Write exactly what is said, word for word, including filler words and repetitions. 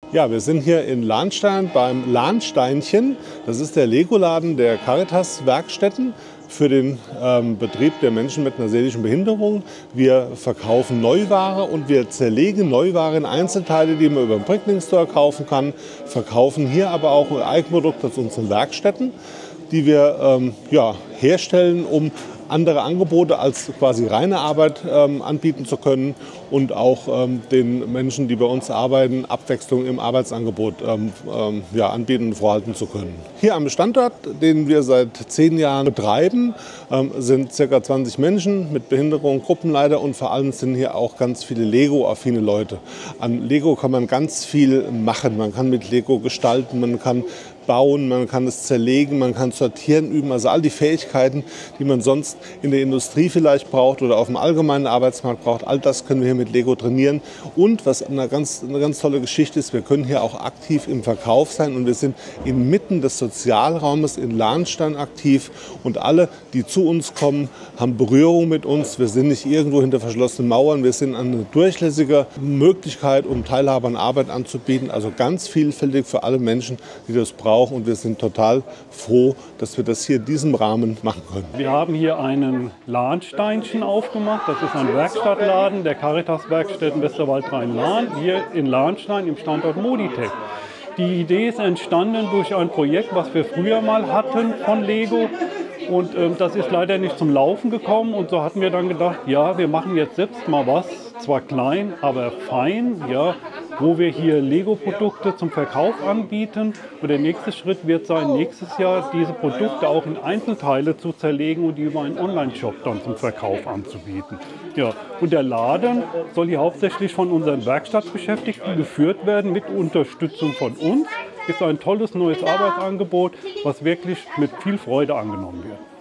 Ja, wir sind hier in Lahnstein beim Lahnsteinchen. Das ist der Lego-Laden der Caritas-Werkstätten für den ähm, Betrieb der Menschen mit einer seelischen Behinderung. Wir verkaufen Neuware und wir zerlegen Neuware in Einzelteile, die man über den Bricklink Store kaufen kann. Verkaufen hier aber auch ein Eigenprodukt aus unseren Werkstätten, die wir ähm, ja, herstellen, um andere Angebote als quasi reine Arbeit ähm, anbieten zu können und auch ähm, den Menschen, die bei uns arbeiten, Abwechslung im Arbeitsangebot ähm, ähm, ja, anbieten und vorhalten zu können. Hier am Standort, den wir seit zehn Jahren betreiben, ähm, sind ca. zwanzig Menschen mit Behinderung, Gruppenleiter und vor allem sind hier auch ganz viele Lego-affine Leute. An Lego kann man ganz viel machen. Man kann mit Lego gestalten, man kann bauen, man kann es zerlegen, man kann sortieren üben. Also all die Fähigkeiten, die man sonst in der Industrie vielleicht braucht oder auf dem allgemeinen Arbeitsmarkt braucht, all das können wir hier mit Lego trainieren. Und was eine ganz, eine ganz tolle Geschichte ist, wir können hier auch aktiv im Verkauf sein und wir sind inmitten des Sozialraumes in Lahnstein aktiv und alle, die zu uns kommen, haben Berührung mit uns. Wir sind nicht irgendwo hinter verschlossenen Mauern, wir sind eine durchlässige Möglichkeit, um Teilhabe an Arbeit anzubieten. Also ganz vielfältig für alle Menschen, die das brauchen. Und wir sind total froh, dass wir das hier in diesem Rahmen machen können. Wir haben hier einen Lahnsteinchen aufgemacht. Das ist ein Werkstattladen der Caritas-Werkstätten Westerwald-Rhein-Lahn, hier in Lahnstein im Standort Moditech. Die Idee ist entstanden durch ein Projekt, was wir früher mal hatten von Lego. Und ähm, das ist leider nicht zum Laufen gekommen. Und so hatten wir dann gedacht, ja, wir machen jetzt selbst mal was, zwar klein, aber fein, ja, wo wir hier Lego-Produkte zum Verkauf anbieten. Und der nächste Schritt wird sein, nächstes Jahr diese Produkte auch in Einzelteile zu zerlegen und die über einen Online-Shop dann zum Verkauf anzubieten. Ja, und der Laden soll hier hauptsächlich von unseren Werkstattbeschäftigten geführt werden mit Unterstützung von uns. Ist ein tolles neues Arbeitsangebot, was wirklich mit viel Freude angenommen wird.